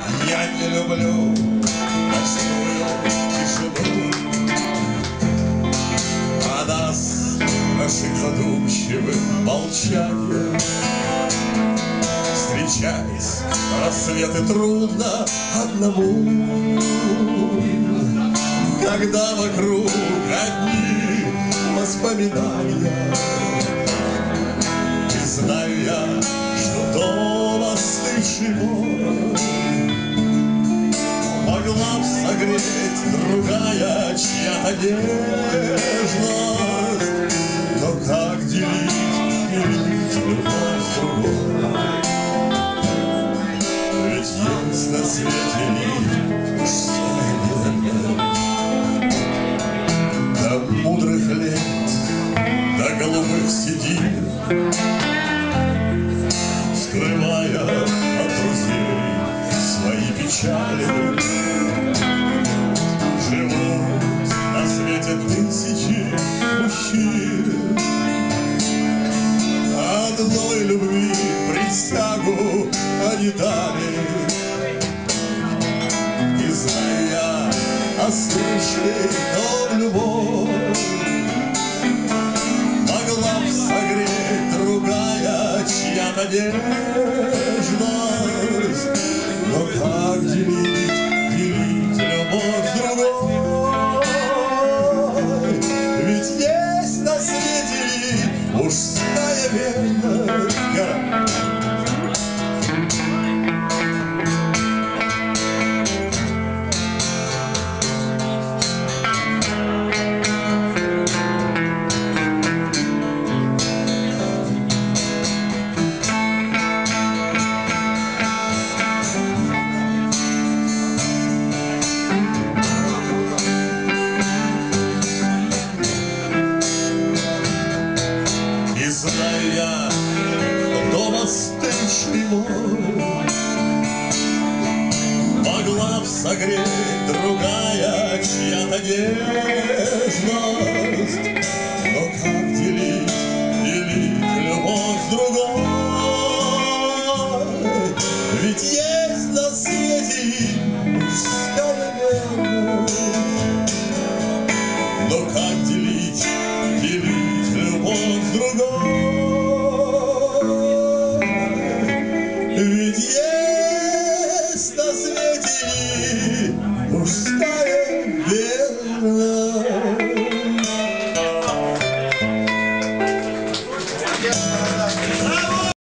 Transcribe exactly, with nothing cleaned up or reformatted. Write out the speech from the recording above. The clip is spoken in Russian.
Я не люблю ночную тишину, а нас, наших задумчивым молчанием. Встречаясь, рассветы трудно одному, когда вокруг одни воспоминания. И знаю я, что дома остывший мой могла б согреть другая чья-то нежность. Но как делить, делить любовь с другой? Ведь есть на свете лишь мужская нежность. До мудрых лет, до голубых седин, скрывая от друзей свои печали, живут на свете тысячи мужчин. Одной любви присягу они дали, и зная остывший дом любовь, могла б согреть другая чья-то нежность. Но как делить, делить любовь с другой? Ведь есть на свете мужская верность. Знаю я, что дом остывший мой могла б согреть другая чья-то нежность.